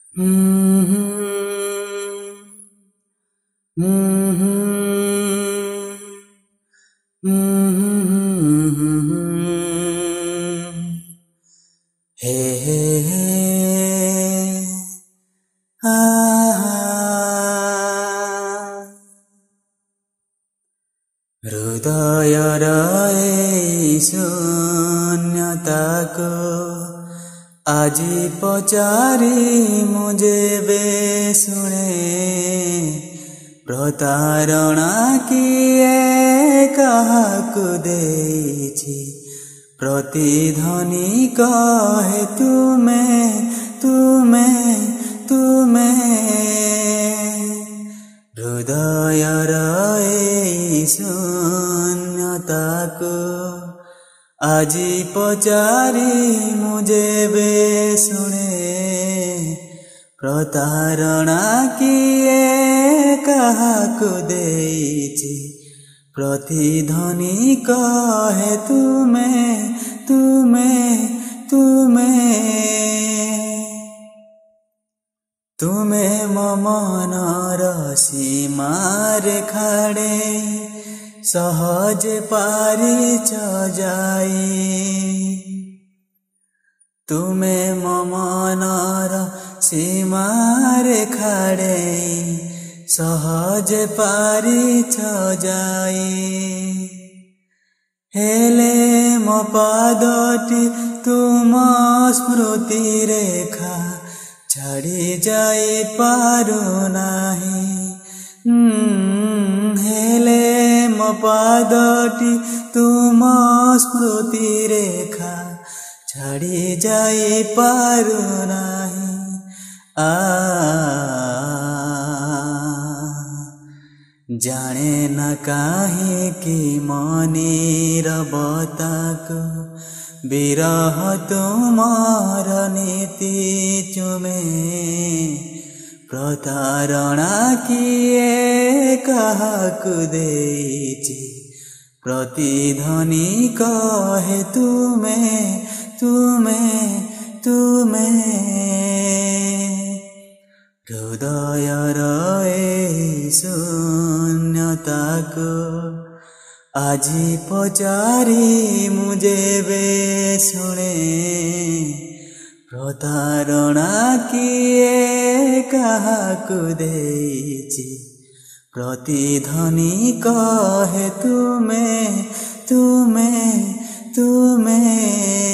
हे हे हे आ हृदयर शून्यताको आजी पचारी मुझे बे सुने प्रतारणा किए काहाकु देछि प्रतिध्वनि कहे तुमे हृदयर शून्यताको आजी पचारी मुझे बे सुने प्रतारणा किए काहाकु देछि प्रतिध्वनि कहे तुमे मम मनर सीमार खाड़े सहज पारिछ जाई तुमे मम मनर सीमार खाड़े सहज पारिछ जाई हेले मो पादटी तुम स्मृति रेखा छाड़ी जाई पारु नाही हेले मो पादटी तुम स्मृति रेखा छाड़ी जाई पारु नाही जाने न काहे कि मनीर बताको विरह तुमार नीति चुमे प्रतारणा किए काहाकु देछि प्रतिध्वनि कहे तुमे हृदयर शून्यताको आजी पचारी मुझे बे सुने प्रतारणा किए काहाकु देछि प्रतिध्वनि कहे तुमे